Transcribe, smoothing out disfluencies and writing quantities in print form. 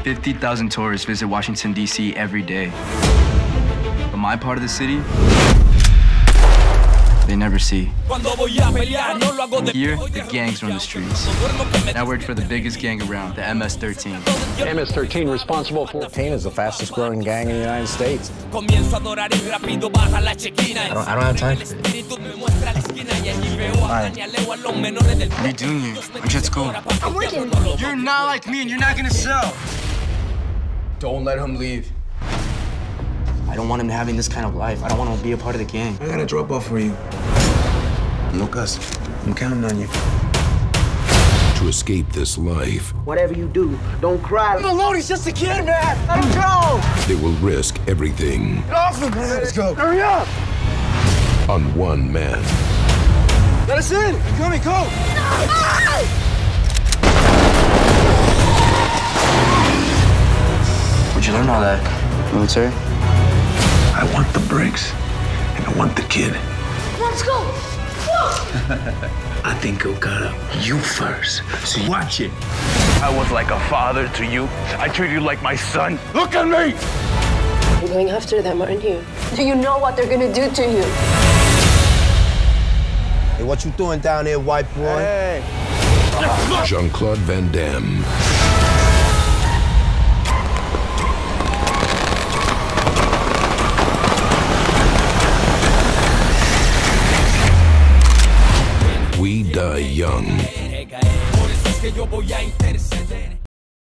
50,000 tourists visit Washington, D.C. every day. But my part of the city, they never see. Here, the gangs run the streets. And I worked for the biggest gang around, the MS-13. MS-13 responsible for... 13 is the fastest growing gang in the United States. I don't have time for it. Alright. What are you doing here? I'm just cool. I'm working. You're not like me and you're not gonna sell. Don't let him leave. I don't want him having this kind of life. I don't want him to be a part of the gang. I got a drop off for you. Lucas, I'm counting on you. To escape this life, whatever you do, don't cry. Leave him alone, he's just a kid, man. Let him go. they will risk everything. Get off him, man. Let's go. Hurry up. On one man. Let us in. Come. Where'd you learn all that? Military? I want the bricks, and I want the kid. Let's go. I think he'll cut up you first, so watch it. I was like a father to you. I treated you like my son. Look at me! You're going after them, aren't you? Do you know what they're gonna do to you? Hey, what you doing down there, white boy? Hey. Jean-Claude Van Damme. We die young.